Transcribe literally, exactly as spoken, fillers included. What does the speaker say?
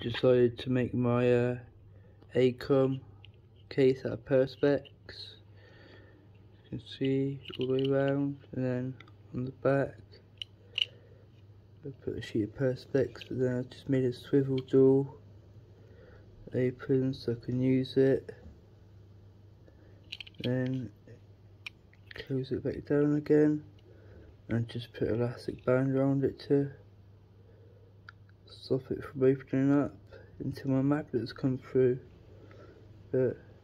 decided to make my uh, acom case out of perspex. You can see all the way around, and then on the back I put a sheet of perspex, but then I just made a swivel door open so I can use it. Then close it back down again, and just put an elastic band around it to stop it from opening up until my magnets come through. But